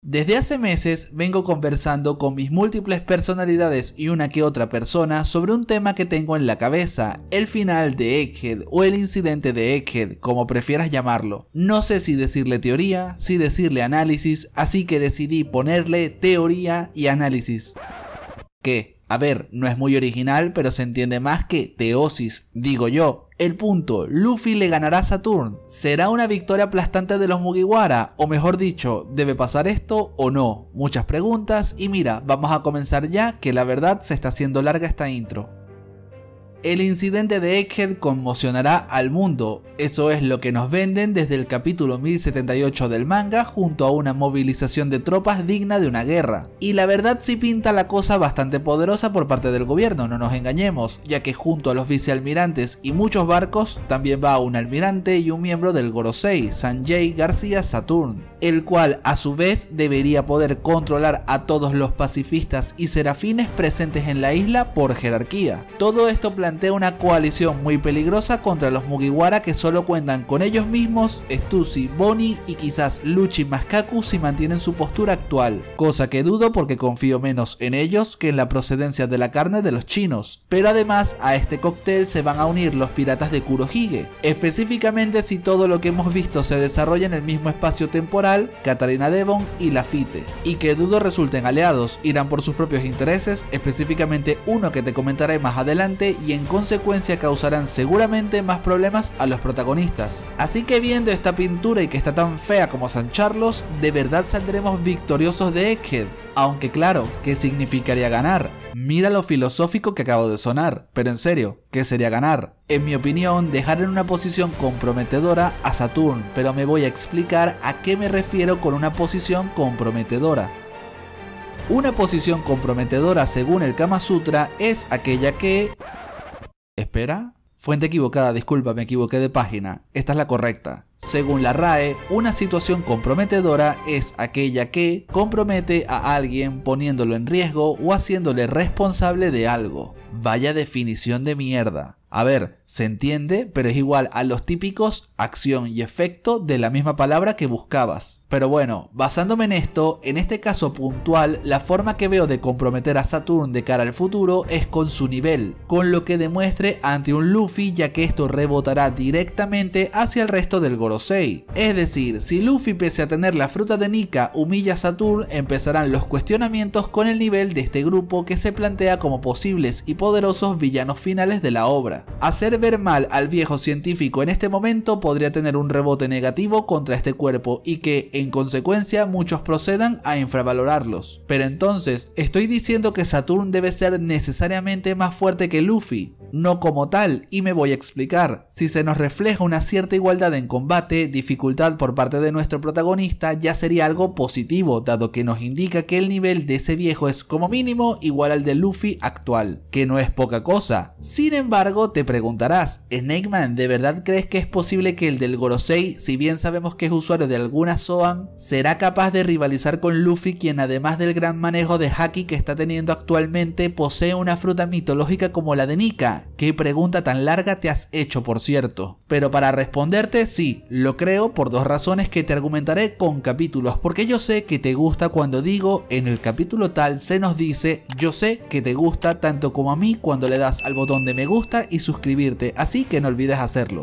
Desde hace meses vengo conversando con mis múltiples personalidades y una que otra persona sobre un tema que tengo en la cabeza, el final de Egghead o el incidente de Egghead, como prefieras llamarlo. No sé si decirle teoría, si decirle análisis, así que decidí ponerle teoría y análisis. ¿Qué? A ver, no es muy original, pero se entiende más que teosis, digo yo. El punto, Luffy le ganará a Saturn. ¿Será una victoria aplastante de los Mugiwara? O mejor dicho, ¿debe pasar esto o no? Muchas preguntas y mira, vamos a comenzar ya, que la verdad se está haciendo larga esta intro. El incidente de Egghead conmocionará al mundo, eso es lo que nos venden desde el capítulo 1078 del manga junto a una movilización de tropas digna de una guerra. Y la verdad sí pinta la cosa bastante poderosa por parte del gobierno, no nos engañemos, ya que junto a los vicealmirantes y muchos barcos también va un almirante y un miembro del Gorosei, Sanjay García Saturn, el cual a su vez debería poder controlar a todos los pacifistas y serafines presentes en la isla por jerarquía. Todo esto plantea una coalición muy peligrosa contra los Mugiwara que solo cuentan con ellos mismos, Stussy, Bonnie y quizás Lucci más Kaku si mantienen su postura actual, cosa que dudo porque confío menos en ellos que en la procedencia de la carne de los chinos. Pero además a este cóctel se van a unir los piratas de Kurohige, específicamente si todo lo que hemos visto se desarrolla en el mismo espacio temporal, Katarina Devon y Lafitte, y que dudo resulten aliados, irán por sus propios intereses, específicamente uno que te comentaré más adelante, y en consecuencia causarán seguramente más problemas a los protagonistas. Así que viendo esta pintura y que está tan fea como San Carlos, de verdad saldremos victoriosos de Egghead. Aunque claro, ¿qué significaría ganar? Mira lo filosófico que acabo de sonar, pero en serio, ¿qué sería ganar? En mi opinión, dejar en una posición comprometedora a Saturn, pero me voy a explicar a qué me refiero con una posición comprometedora. Una posición comprometedora según el Kama Sutra es aquella que... Espera, fuente equivocada, disculpa, me equivoqué de página, esta es la correcta. Según la RAE, una situación comprometedora es aquella que compromete a alguien poniéndolo en riesgo o haciéndole responsable de algo. Vaya definición de mierda. A ver, se entiende, pero es igual a los típicos acción y efecto de la misma palabra que buscabas. Pero bueno, basándome en esto, en este caso puntual, la forma que veo de comprometer a Saturn de cara al futuro es con su nivel, con lo que demuestre ante un Luffy, ya que esto rebotará directamente hacia el resto del Gorosei. Es decir, si Luffy pese a tener la fruta de Nika humilla a Saturn, empezarán los cuestionamientos con el nivel de este grupo que se plantea como posibles y poderosos villanos finales de la obra. Hacer ver mal al viejo científico en este momento podría tener un rebote negativo contra este cuerpo y que, en consecuencia, muchos procedan a infravalorarlos. Pero entonces, ¿estoy diciendo que Saturn debe ser necesariamente más fuerte que Luffy? No como tal, y me voy a explicar. Si se nos refleja una cierta igualdad en combate, dificultad por parte de nuestro protagonista, ya sería algo positivo, dado que nos indica que el nivel de ese viejo es como mínimo igual al de Luffy actual, que no es poca cosa. Sin embargo, te preguntarás, Snake Man, ¿de verdad crees que es posible que el del Gorosei, si bien sabemos que es usuario de alguna Zoan, será capaz de rivalizar con Luffy, quien además del gran manejo de Haki que está teniendo actualmente, posee una fruta mitológica como la de Nika? ¿Qué pregunta tan larga te has hecho, por cierto? Pero para responderte, sí, lo creo por dos razones que te argumentaré con capítulos, porque yo sé que te gusta cuando digo en el capítulo tal se nos dice, yo sé que te gusta tanto como a mí cuando le das al botón de me gusta y suscribirte, así que no olvides hacerlo.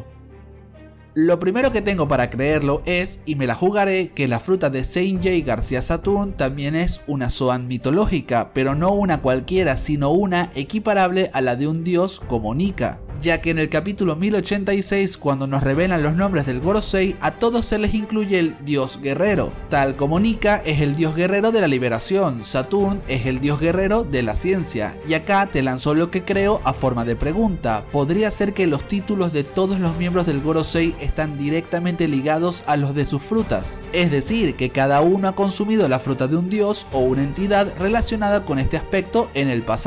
Lo primero que tengo para creerlo es, y me la jugaré, que la fruta de Sanjay García Saturn también es una Zoan mitológica, pero no una cualquiera, sino una equiparable a la de un dios como Nika, ya que en el capítulo 1086, cuando nos revelan los nombres del Gorosei, a todos se les incluye el dios guerrero, tal como Nika es el dios guerrero de la liberación, Saturn es el dios guerrero de la ciencia, y acá te lanzo lo que creo a forma de pregunta. ¿Podría ser que los títulos de todos los miembros del Gorosei están directamente ligados a los de sus frutas? Es decir, que cada uno ha consumido la fruta de un dios o una entidad relacionada con este aspecto en el pasado.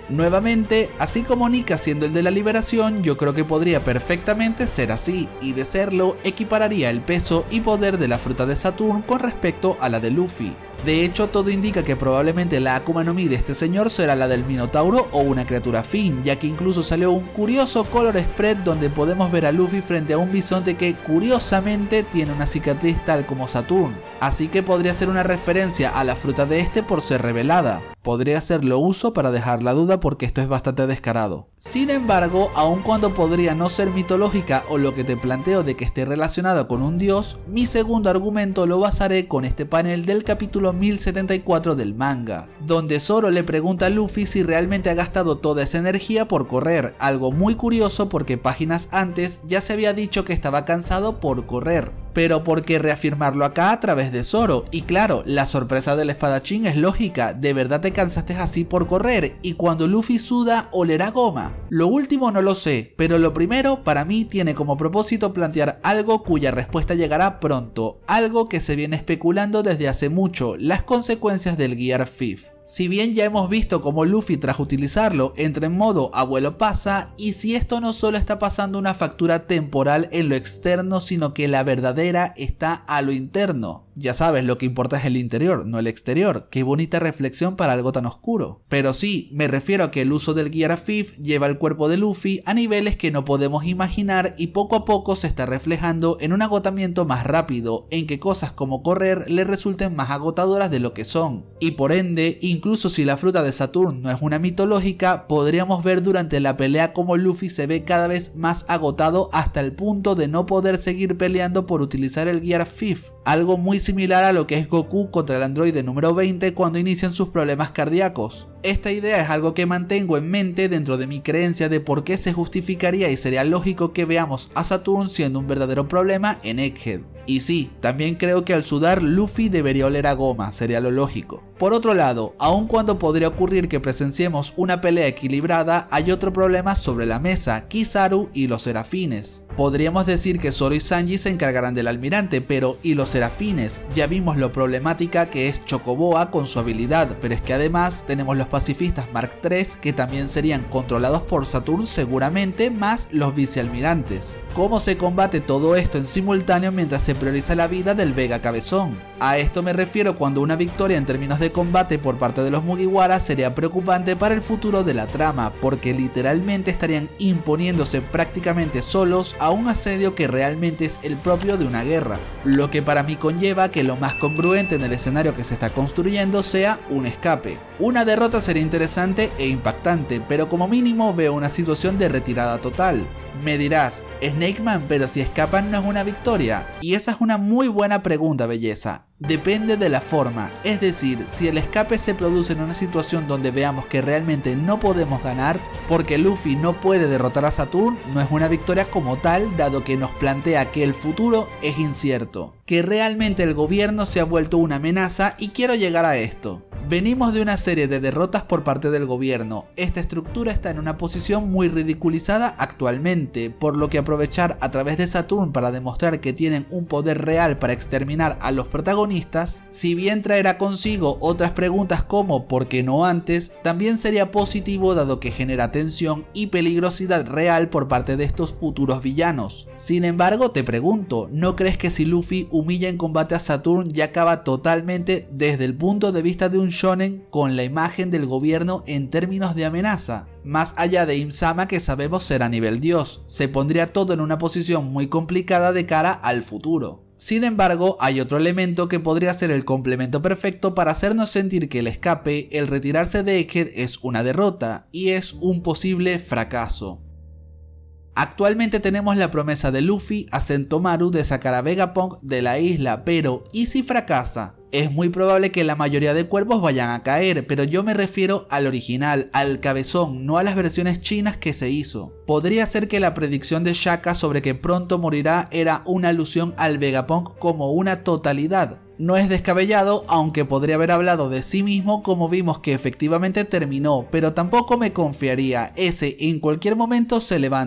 Nuevamente, así como Nika siendo el de la liberación, yo creo que podría perfectamente ser así, y de serlo, equipararía el peso y poder de la fruta de Saturn con respecto a la de Luffy. De hecho, todo indica que probablemente la Akuma no Mi de este señor será la del Minotauro o una criatura fin, ya que incluso salió un curioso color spread donde podemos ver a Luffy frente a un bisonte que curiosamente tiene una cicatriz tal como Saturn, así que podría ser una referencia a la fruta de este por ser revelada. Podría hacerlo uso para dejar la duda porque esto es bastante descarado. Sin embargo, aun cuando podría no ser mitológica o lo que te planteo de que esté relacionada con un dios, mi segundo argumento lo basaré con este panel del capítulo 1074 del manga, donde Zoro le pregunta a Luffy si realmente ha gastado toda esa energía por correr, algo muy curioso porque páginas antes ya se había dicho que estaba cansado por correr. Pero ¿por qué reafirmarlo acá a través de Zoro? Y claro, la sorpresa del espadachín es lógica, de verdad te cansaste así por correr, y cuando Luffy suda olerá goma. Lo último no lo sé, pero lo primero para mí tiene como propósito plantear algo cuya respuesta llegará pronto, algo que se viene especulando desde hace mucho, las consecuencias del Gear 5. Si bien ya hemos visto cómo Luffy tras utilizarlo entra en modo abuelo pasa, y si esto no solo está pasando una factura temporal en lo externo, sino que la verdadera está a lo interno. Ya sabes, lo que importa es el interior, no el exterior. Qué bonita reflexión para algo tan oscuro. Pero sí, me refiero a que el uso del Gear 5 lleva el cuerpo de Luffy a niveles que no podemos imaginar y poco a poco se está reflejando en un agotamiento más rápido, en que cosas como correr le resulten más agotadoras de lo que son. Y por ende, incluso si la fruta de Saturn no es una mitológica, podríamos ver durante la pelea como Luffy se ve cada vez más agotado hasta el punto de no poder seguir peleando por utilizar el Gear 5. Algo muy similar a lo que es Goku contra el androide número 20 cuando inician sus problemas cardíacos. Esta idea es algo que mantengo en mente dentro de mi creencia de por qué se justificaría y sería lógico que veamos a Saturn siendo un verdadero problema en Egghead. Y sí, también creo que al sudar Luffy debería oler a goma, sería lo lógico. Por otro lado, aun cuando podría ocurrir que presenciemos una pelea equilibrada, hay otro problema sobre la mesa, Kizaru y los serafines. Podríamos decir que Zoro y Sanji se encargarán del almirante, pero ¿y los serafines? Ya vimos lo problemática que es Chocoboa con su habilidad, pero es que además tenemos los pacifistas Mark III que también serían controlados por Saturn seguramente, más los vicealmirantes. ¿Cómo se combate todo esto en simultáneo mientras se prioriza la vida del Vega Cabezón? A esto me refiero cuando una victoria en términos de combate por parte de los Mugiwara sería preocupante para el futuro de la trama, porque literalmente estarían imponiéndose prácticamente solos a un asedio que realmente es el propio de una guerra, lo que para mí conlleva que lo más congruente en el escenario que se está construyendo sea un escape. Una derrota sería interesante e impactante, pero como mínimo veo una situación de retirada total. Me dirás, Snakeman, pero si escapan no es una victoria. Y esa es una muy buena pregunta, belleza. Depende de la forma, es decir, si el escape se produce en una situación donde veamos que realmente no podemos ganar, porque Luffy no puede derrotar a Saturn, no es una victoria como tal, dado que nos plantea que el futuro es incierto, que realmente el gobierno se ha vuelto una amenaza, y quiero llegar a esto. Venimos de una serie de derrotas por parte del gobierno, esta estructura está en una posición muy ridiculizada actualmente, por lo que aprovechar a través de Saturn para demostrar que tienen un poder real para exterminar a los protagonistas, si bien traerá consigo otras preguntas como ¿por qué no antes?, también sería positivo dado que genera tensión y peligrosidad real por parte de estos futuros villanos. Sin embargo, te pregunto, ¿no crees que si Luffy humilla en combate a Saturn ya acaba totalmente desde el punto de vista de un shonen con la imagen del gobierno en términos de amenaza? Más allá de Im-sama, que sabemos será nivel dios, se pondría todo en una posición muy complicada de cara al futuro. Sin embargo, hay otro elemento que podría ser el complemento perfecto para hacernos sentir que el escape, el retirarse de Egghead, es una derrota y es un posible fracaso. Actualmente tenemos la promesa de Luffy a Sentomaru de sacar a Vegapunk de la isla, pero ¿y si fracasa? Es muy probable que la mayoría de cuerpos vayan a caer, pero yo me refiero al original, al cabezón, no a las versiones chinas que se hizo. Podría ser que la predicción de Shaka sobre que pronto morirá era una alusión al Vegapunk como una totalidad. No es descabellado, aunque podría haber hablado de sí mismo como vimos que efectivamente terminó, pero tampoco me confiaría, ese en cualquier momento se levanta.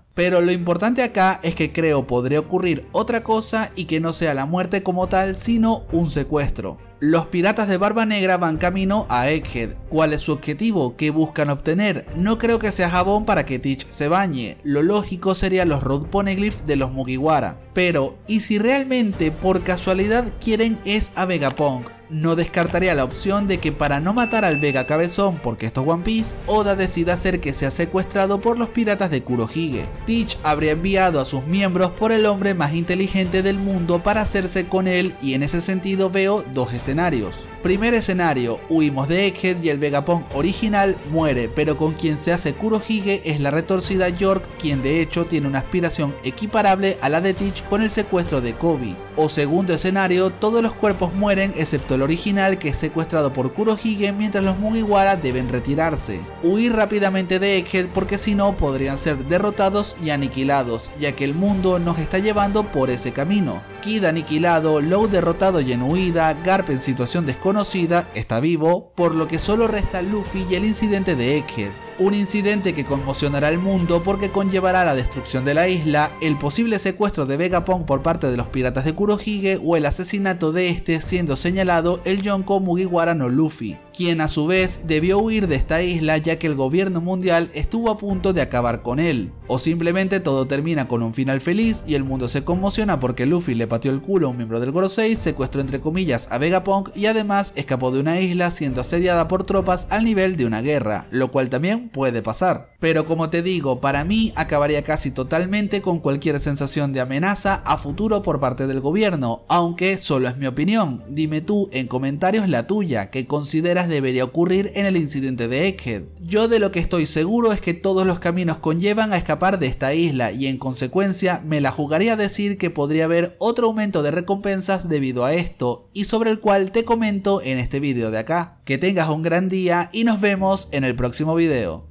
Pero lo importante acá es que creo podría ocurrir otra cosa y que no sea la muerte como tal, sino un secuestro. Los piratas de Barba Negra van camino a Egghead. ¿Cuál es su objetivo? ¿Qué buscan obtener? No creo que sea jabón para que Teach se bañe. Lo lógico sería los Road Poneglyph de los Mugiwara. Pero, ¿y si realmente por casualidad quieren es a Vegapunk? No descartaría la opción de que para no matar al Vega Cabezón, porque esto es One Piece, Oda decida hacer que sea secuestrado por los piratas de Kurohige. Teach habría enviado a sus miembros por el hombre más inteligente del mundo para hacerse con él, y en ese sentido veo dos escenarios. Primer escenario, huimos de Egghead y el Vegapunk original muere, pero con quien se hace Kurohige es la retorcida York, quien de hecho tiene una aspiración equiparable a la de Teach con el secuestro de Koby. O segundo escenario, todos los cuerpos mueren excepto el original, que es secuestrado por Kurohige mientras los Mugiwara deben retirarse. Huir rápidamente de Egghead porque si no podrían ser derrotados y aniquilados, ya que el mundo nos está llevando por ese camino. Kid aniquilado, Law derrotado y en huida, Garp en situación desconocida, está vivo, por lo que solo resta Luffy y el incidente de Egghead. Un incidente que conmocionará al mundo porque conllevará la destrucción de la isla, el posible secuestro de Vegapunk por parte de los piratas de Kurohige o el asesinato de este, siendo señalado el Yonko Mugiwara no Luffy, quien a su vez debió huir de esta isla ya que el gobierno mundial estuvo a punto de acabar con él. O simplemente todo termina con un final feliz y el mundo se conmociona porque Luffy le pateó el culo a un miembro del Gorosei, secuestró entre comillas a Vegapunk y además escapó de una isla siendo asediada por tropas al nivel de una guerra, lo cual también puede pasar. Pero como te digo, para mí acabaría casi totalmente con cualquier sensación de amenaza a futuro por parte del gobierno, aunque solo es mi opinión. Dime tú en comentarios la tuya, ¿qué consideras debería ocurrir en el incidente de Egghead? Yo de lo que estoy seguro es que todos los caminos conllevan a escapar de esta isla y en consecuencia me la jugaría a decir que podría haber otro aumento de recompensas debido a esto y sobre el cual te comento en este vídeo de acá. Que tengas un gran día y nos vemos en el próximo vídeo.